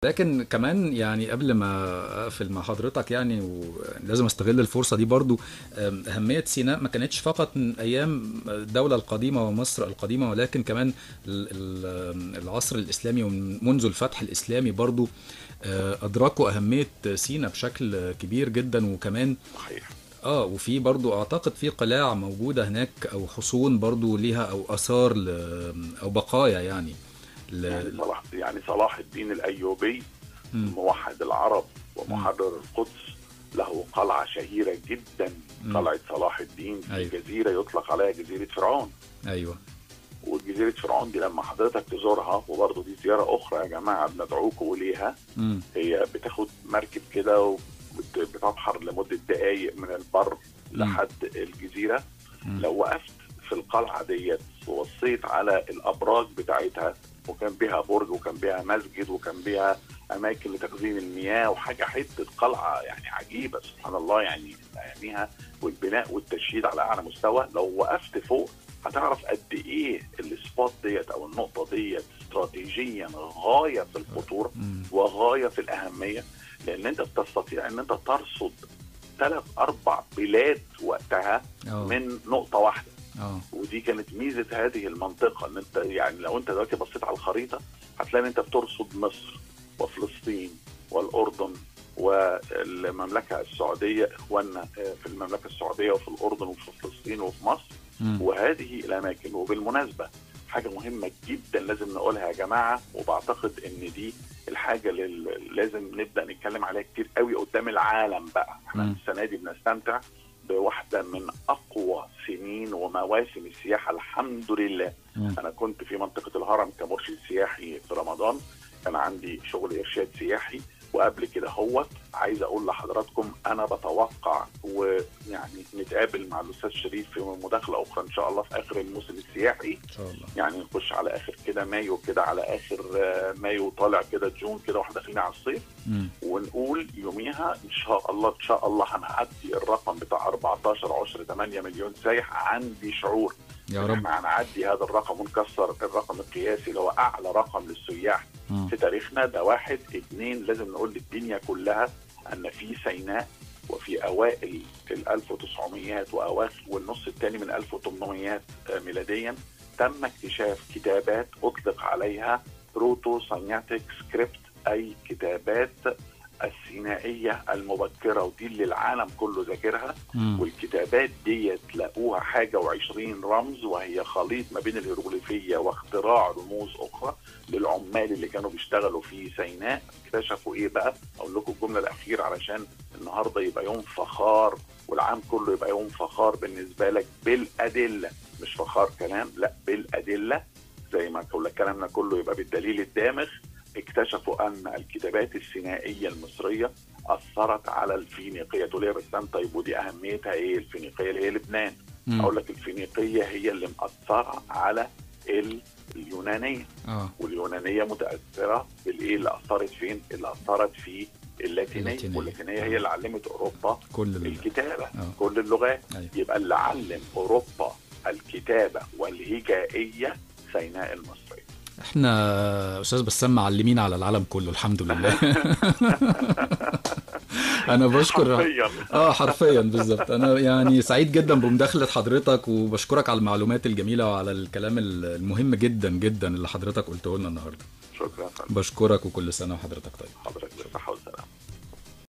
لكن كمان يعني قبل ما اقفل مع حضرتك يعني، ولازم استغل الفرصة دي برضو، أهمية سيناء ما كانتش فقط من أيام الدولة القديمة ومصر القديمة، ولكن كمان العصر الإسلامي ومنذ الفتح الإسلامي برضو أدركوا أهمية سيناء بشكل كبير جدا. وكمان صحيح. وفي برضو أعتقد في قلاع موجودة هناك أو حصون برضو ليها أو آثار أو بقايا يعني يعني ل... صلاح الدين الأيوبي مم. موحد العرب مم. ومحرر القدس له قلعة شهيرة جدا، مم. قلعة صلاح الدين في أيوه. جزيرة يطلق عليها جزيرة فرعون. أيوه. وجزيرة فرعون دي لما حضرتك تزورها، وبرضه دي زيارة أخرى يا جماعة بندعوكم إليها، مم. هي بتاخد مركب كده وبتبحر لمدة دقايق من البر مم. لحد الجزيرة. مم. لو وقفت في القلعة ديت وبصيت على الأبراج بتاعتها، وكان بها برج وكان بها مسجد وكان بها أماكن لتخزين المياه وحاجة، حتة قلعة يعني عجيبة سبحان الله يعني أياميها، والبناء والتشييد على أعلى مستوى. لو وقفت فوق هتعرف قد إيه السبوت ديت أو النقطة ديت استراتيجيا غاية في الخطورة مم. وغاية في الأهمية، لأن أنت تستطيع أن أنت ترصد 3-4 بلاد وقتها اه. من نقطة واحدة. اه. ودي كانت ميزة هذه المنطقة، ان انت يعني لو انت دلوقتي بصيت على الخريطة هتلاقي ان انت بترصد مصر وفلسطين والأردن والمملكة السعودية، اخواننا في المملكة السعودية وفي الأردن وفي فلسطين وفي مصر مم. وهذه الأماكن. وبالمناسبة حاجة مهمة جدا لازم نقولها يا جماعة، وبعتقد ان دي الحاجة اللي لازم نبدأ نتكلم عليها كتير قوي قدام العالم بقى. احنا مم. السنة دي بنستمتع بواحدة من أقوى سنين ومواسم السياحة الحمد لله. مم. أنا كنت في منطقة الهرم كمرشد سياحي في رمضان، كان عندي شغل إرشاد سياحي. وقبل كده هو عايز أقول لحضراتكم أنا بتوقع ويعني نتقابل مع الأستاذ شريف في مداخلة أخرى إن شاء الله في آخر الموسم السياحي، ان شاء الله. يعني نخش على آخر كده مايو كده، على آخر مايو طالع كده جون كده واحنا داخلين على الصيف، مم. ونقول يوميها ان شاء الله ان شاء الله هنعدي الرقم بتاع 14 مليون سايح. عندي شعور يا ان رب. احنا هنعدي هذا الرقم ونكسر الرقم القياسي اللي هو اعلى رقم للسياح مم. في تاريخنا ده. 1. 2. لازم نقول للدنيا كلها ان في سيناء وفي اوائل ال 1900 واواخر والنص الثاني من 1800 ميلاديا تم اكتشاف كتابات اطلق عليها بروتو سايناتيك سكريبت، اي كتابات السينائية المبكرة، ودي اللي العالم كله ذاكرها. مم. والكتابات دي تلاقوها حاجة و20 رمز، وهي خليط ما بين الهيروغليفية واختراع رموز أخرى للعمال اللي كانوا بيشتغلوا في سيناء. اكتشفوا إيه بقى؟ أقول لكم الجملة الأخيرة علشان النهاردة يبقى يوم فخار والعام كله يبقى يوم فخار بالنسبة لك بالأدلة، مش فخار كلام، لا بالأدلة، زي ما كل كلامنا كله يبقى بالدليل الدامغ. اكتشفوا ان الكتابات السينائيه المصريه اثرت على الفينيقيه. تقول لي بس انت طيب ودي اهميتها ايه الفينيقيه اللي هي لبنان؟ مم. اقول لك الفينيقيه هي اللي مأثره على اليونانيه، واليونانيه متاثره بالايه اللي اثرت فين؟ اللي اثرت في اللاتينيه، واللاتينيه هي اللي علمت اوروبا الكتابه كل اللغات. أيوة. يبقى اللي علم اوروبا الكتابه والهجائيه سيناء المصريه. احنا استاذ بسام معلمين على العالم كله الحمد لله. انا بشكر حرفيا. حرفيا بالظبط. انا يعني سعيد جدا بمداخلة حضرتك، وبشكرك على المعلومات الجميلة وعلى الكلام المهم جدا جدا اللي حضرتك قلته لنا النهارده. شكرا. بشكرك، وكل سنة وحضرتك طيب. حضرتك